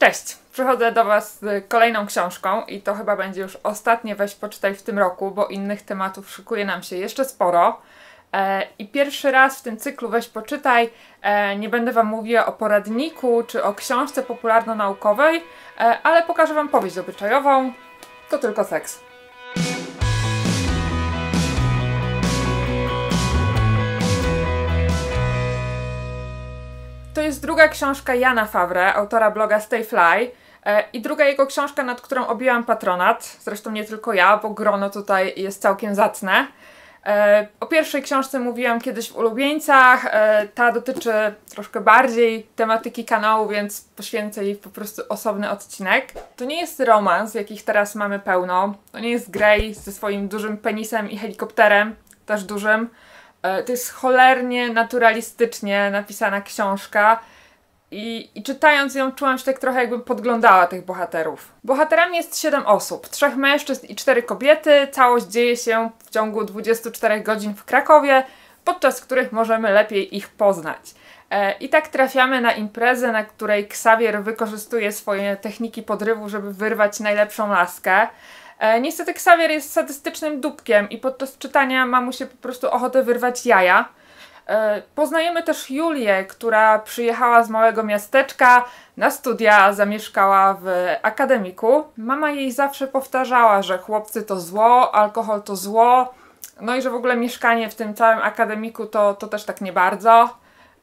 Cześć! Przychodzę do Was z kolejną książką i to chyba będzie już ostatnie Weź Poczytaj w tym roku, bo innych tematów szykuje nam się jeszcze sporo. I pierwszy raz w tym cyklu Weź Poczytaj nie będę Wam mówiła o poradniku czy o książce popularno-naukowej, ale pokażę Wam powieść obyczajową. To tylko seks. To jest druga książka Jana Fawre, autora bloga Stay Fly, i druga jego książka, nad którą objęłam patronat. Zresztą nie tylko ja, bo grono tutaj jest całkiem zacne. O pierwszej książce mówiłam kiedyś w Ulubieńcach. Ta dotyczy troszkę bardziej tematyki kanału, więc poświęcę jej po prostu osobny odcinek. To nie jest romans, jakich teraz mamy pełno. To nie jest Grey ze swoim dużym penisem i helikopterem, też dużym. To jest cholernie naturalistycznie napisana książka i czytając ją czułam się tak trochę, jakbym podglądała tych bohaterów. Bohaterami jest 7 osób, 3 mężczyzn i 4 kobiety. Całość dzieje się w ciągu 24 godzin w Krakowie, podczas których możemy lepiej ich poznać. I tak trafiamy na imprezę, na której Xavier wykorzystuje swoje techniki podrywu, żeby wyrwać najlepszą laskę. Niestety Xavier jest sadystycznym dupkiem i podczas czytania ma mu się po prostu ochotę wyrwać jaja. Poznajemy też Julię, która przyjechała z małego miasteczka na studia, zamieszkała w akademiku. Mama jej zawsze powtarzała, że chłopcy to zło, alkohol to zło, no i że w ogóle mieszkanie w tym całym akademiku to też tak nie bardzo.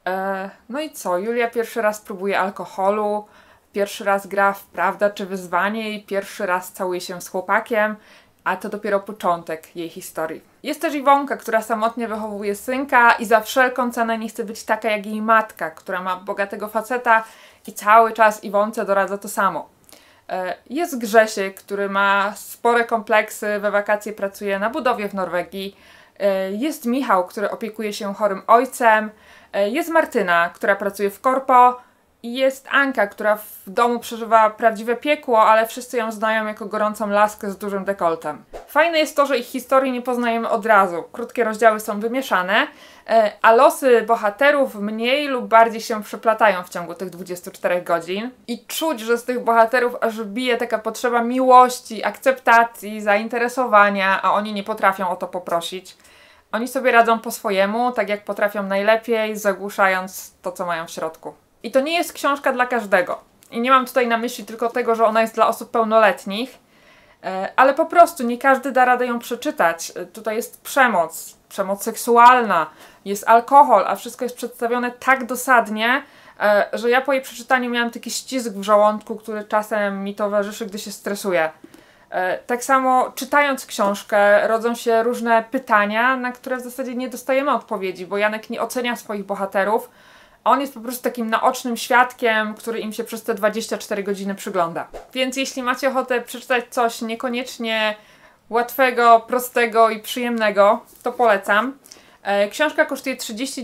No i co? Julia pierwszy raz próbuje alkoholu, pierwszy raz gra w Prawda czy Wyzwanie i pierwszy raz całuje się z chłopakiem, a to dopiero początek jej historii. Jest też Iwonka, która samotnie wychowuje synka i za wszelką cenę nie chce być taka jak jej matka, która ma bogatego faceta i cały czas Iwonce doradza to samo. Jest Grzesiek, który ma spore kompleksy, we wakacje pracuje na budowie w Norwegii. Jest Michał, który opiekuje się chorym ojcem. Jest Martyna, która pracuje w korpo. I jest Anka, która w domu przeżywa prawdziwe piekło, ale wszyscy ją znają jako gorącą laskę z dużym dekoltem. Fajne jest to, że ich historii nie poznajemy od razu. Krótkie rozdziały są wymieszane, a losy bohaterów mniej lub bardziej się przeplatają w ciągu tych 24 godzin. I czuć, że z tych bohaterów aż bije taka potrzeba miłości, akceptacji, zainteresowania, a oni nie potrafią o to poprosić. Oni sobie radzą po swojemu, tak jak potrafią najlepiej, zagłuszając to, co mają w środku. I to nie jest książka dla każdego. I nie mam tutaj na myśli tylko tego, że ona jest dla osób pełnoletnich, ale po prostu nie każdy da radę ją przeczytać. Tutaj jest przemoc, przemoc seksualna, jest alkohol, a wszystko jest przedstawione tak dosadnie, że ja po jej przeczytaniu miałam taki ścisk w żołądku, który czasem mi towarzyszy, gdy się stresuję. Tak samo czytając książkę rodzą się różne pytania, na które w zasadzie nie dostajemy odpowiedzi, bo Janek nie ocenia swoich bohaterów. On jest po prostu takim naocznym świadkiem, który im się przez te 24 godziny przygląda. Więc jeśli macie ochotę przeczytać coś niekoniecznie łatwego, prostego i przyjemnego, to polecam. Książka kosztuje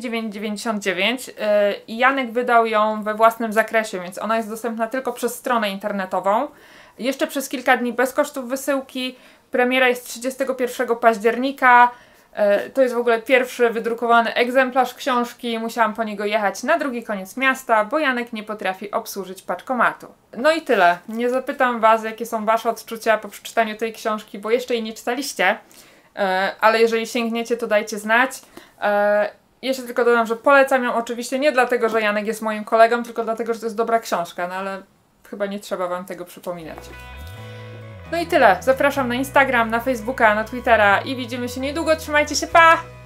39,99 i Janek wydał ją we własnym zakresie, więc ona jest dostępna tylko przez stronę internetową. Jeszcze przez kilka dni bez kosztów wysyłki. Premiera jest 31 października. To jest w ogóle pierwszy wydrukowany egzemplarz książki. Musiałam po niego jechać na drugi koniec miasta, bo Janek nie potrafi obsłużyć paczkomatu. No i tyle. Nie zapytam Was, jakie są Wasze odczucia po przeczytaniu tej książki, bo jeszcze jej nie czytaliście. Ale jeżeli sięgniecie, to dajcie znać. Jeszcze tylko dodam, że polecam ją oczywiście nie dlatego, że Janek jest moim kolegą, tylko dlatego, że to jest dobra książka, no ale chyba nie trzeba Wam tego przypominać. No i tyle. Zapraszam na Instagram, na Facebooka, na Twittera i widzimy się niedługo. Trzymajcie się, pa!